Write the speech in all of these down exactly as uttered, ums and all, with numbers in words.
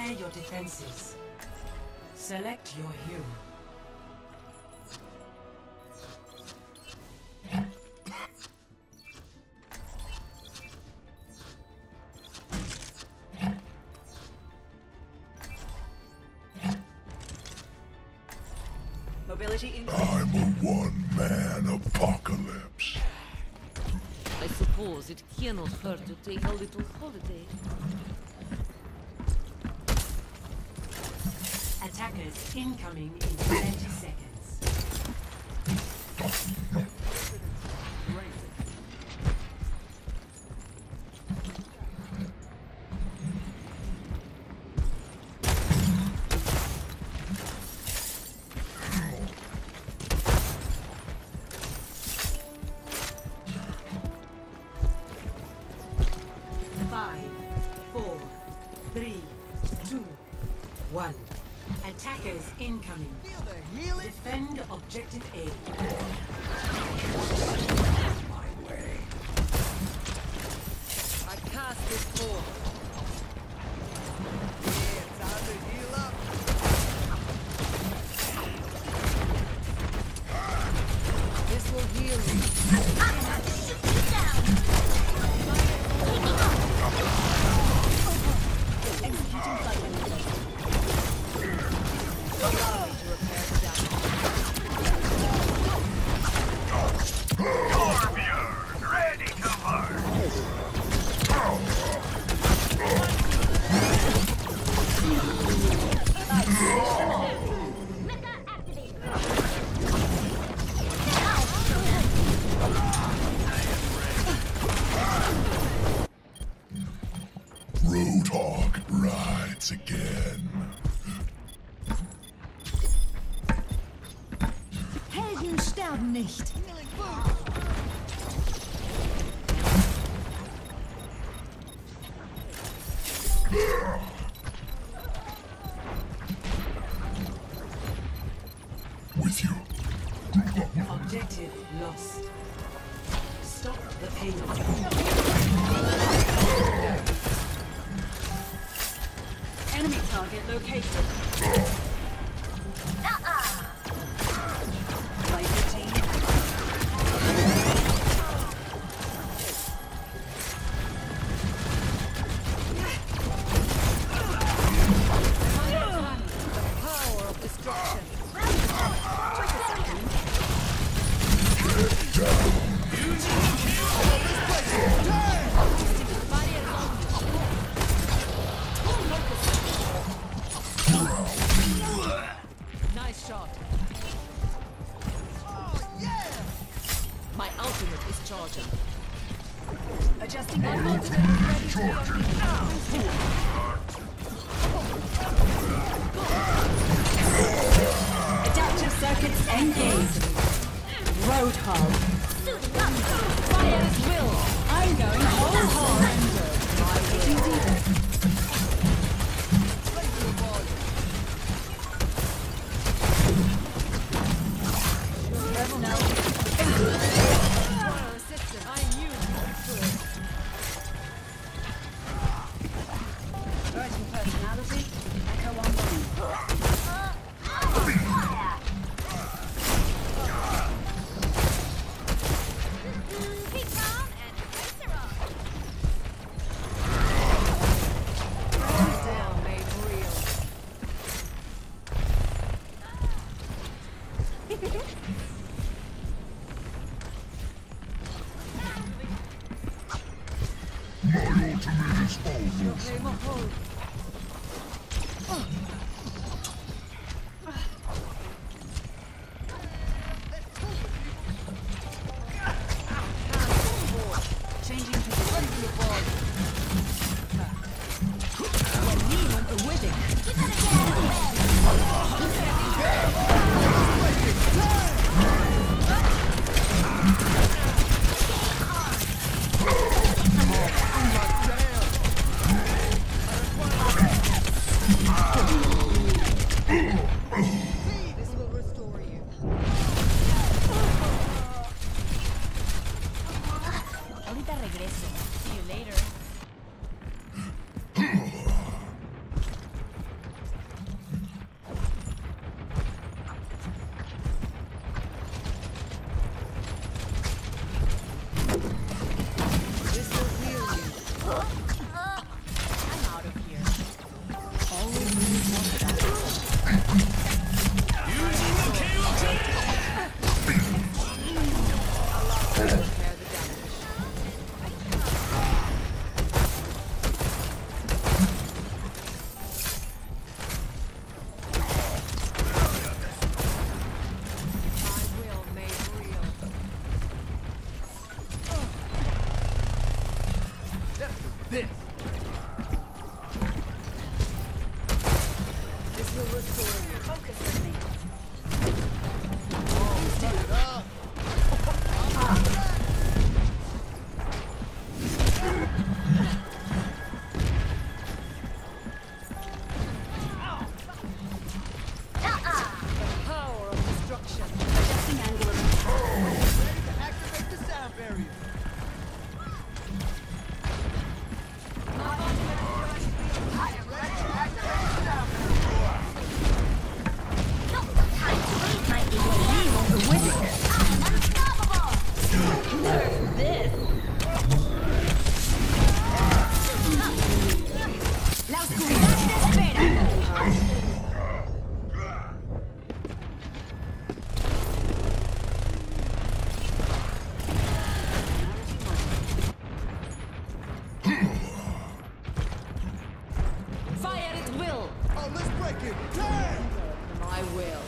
Prepare your defenses. Select your hero. Mobility in. I'm a one-man apocalypse. I suppose it cannot hurt to take a little holiday. Attackers incoming in thirty seconds. Five, four, three, two, one. Attackers incoming. Defend objective A. My way. I cast this forth. Yeah, time to heal up. This will heal you. Roadhog rides again. Helden sterben nicht. With you. Objective lost. Stop the payload. Enemy target located. Laser team. The power of destruction. Nice shot. My ultimate is charging. Adjusting my ultimate is ready Adaptive circuits engaged. Roadhog. Fire at will. I'm going whole hog. Personality, echo online. Down, made real. My ultimate is almost. Aim a hole. Changing to the front of your ball. Niemand a wedding. Down. will restore you. Focus with me. The power of destruction. Adjusting angle of attack. Activate the sound barrier. La oscuridad te espera. Fire at will! Oh, let's break it. Damn! I will.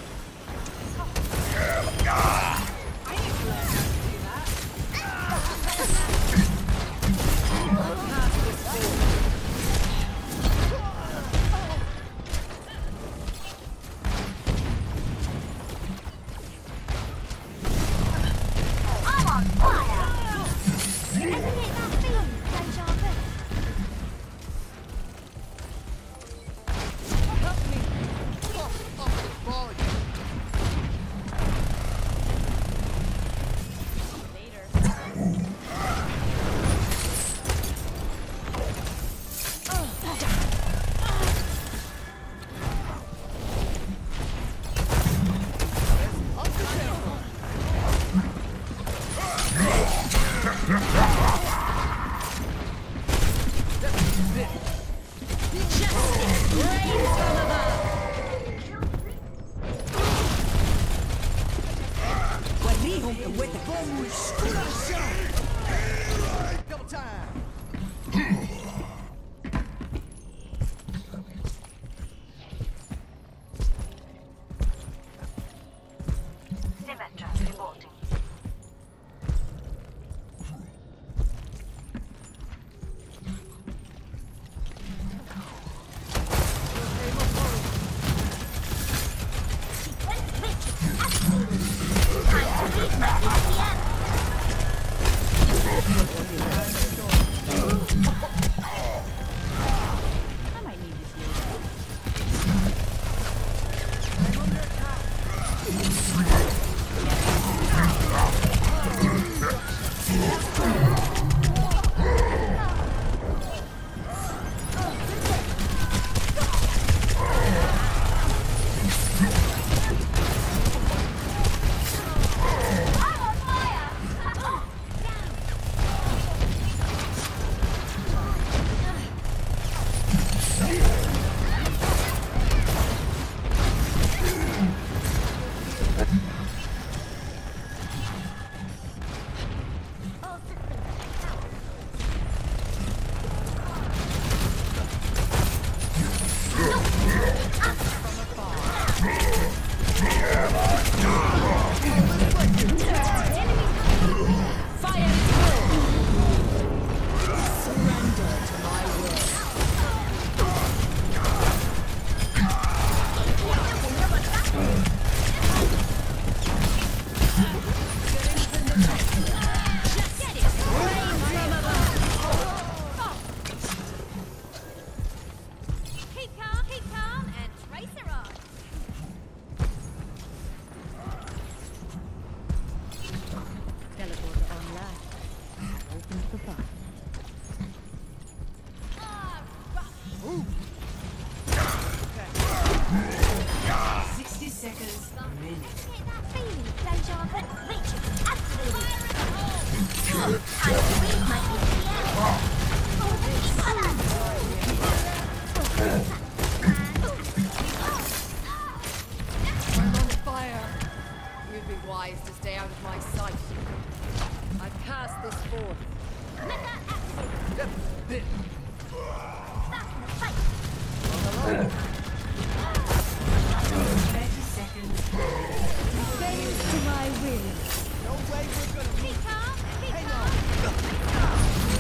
Double time. I might need this later. Fire at will! Surrender to my will. Keep calm, keep calm, and trace her on. Teleporter online. Opens the fire. sixty seconds remaining. Get that feeling, deja vu. Reach it, absolutely. Time to read my E T I'm on fire. You'd be wise to stay out of my sight. I cast this forth. thirty seconds. Bend to my will. No way we're gonna Keep calm, keep calm.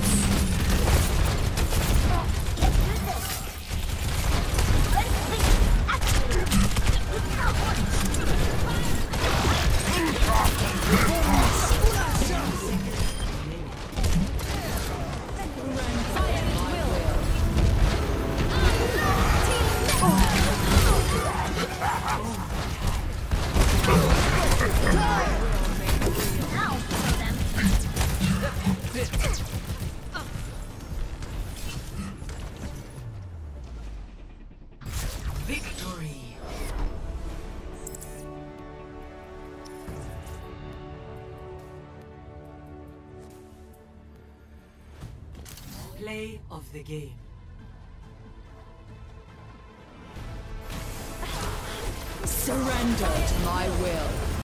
Play of the game. Surrender to my will.